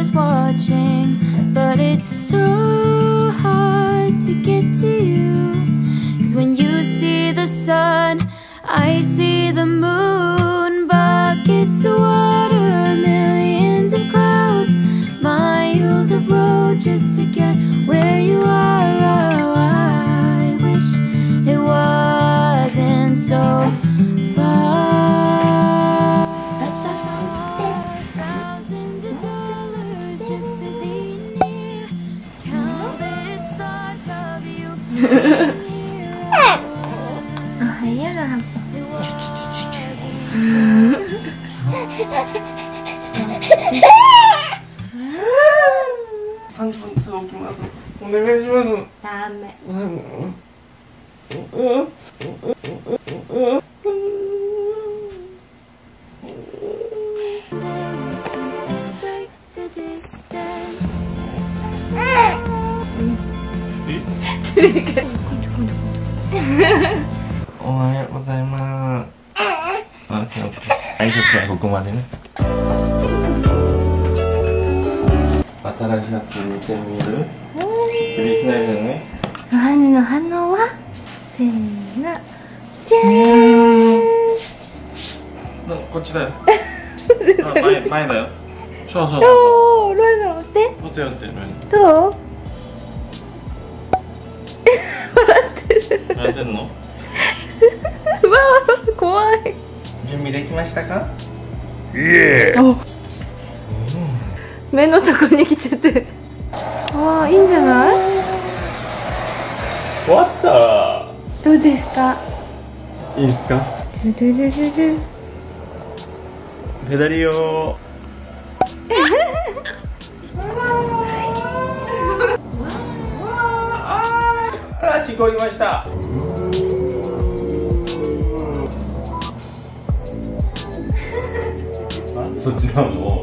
was watching, but it's so hard to get to you. 'Cause when you see the sun, I see the moon. Buckets of water, millions of clouds, miles of road just to get where you are. Oh, I wish it wasn't so far. Thousands of dollars just to be near. Countless thoughts of you. おはよう。 30分すぐ起きます。お願いします。 ダメ。 おはようございます。挨拶はここまでね。新しいやつ見てみる？びっくりしないでね。 ロハネの反応はせーの。じゃーん。 こっちだよ。前だよ。そうそうそう。 どう？ロハネ乗って。 持ってよってる。 どう？笑ってる。 笑ってんの？ うわー怖い。 準備できましたか？ 目のとこに来てて。ああ、いいんじゃない？ 終わった。 どうですか？ いいですか？ ルルルルル。 ペダリオ。あ、事故りました。そっちなの？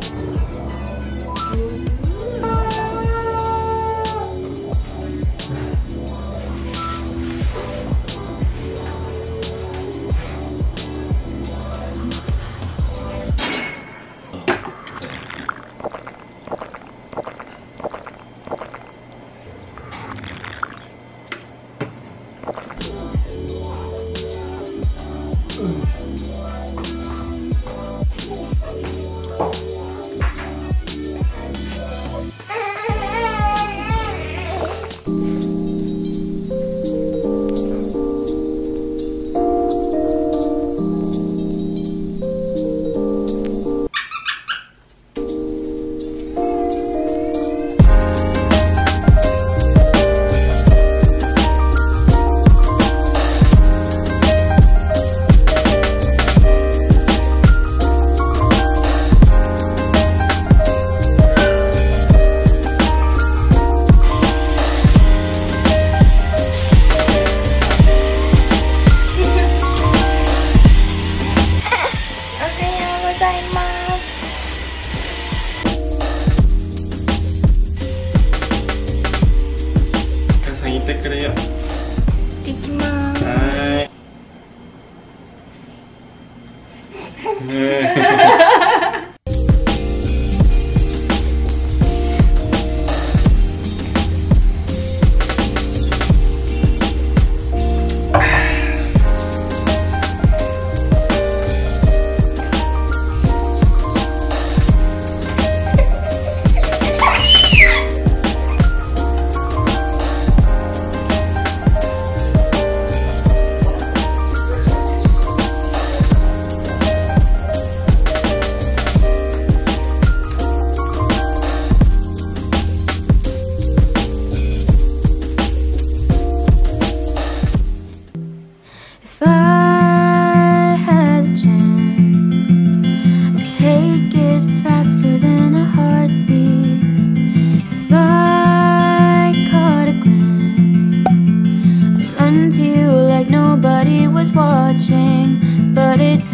But it's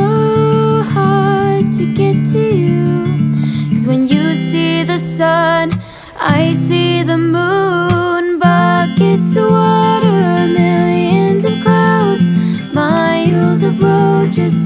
so hard to get to you. 'Cause when you see the sun, I see the moon. Buckets of water, millions of clouds, miles of road just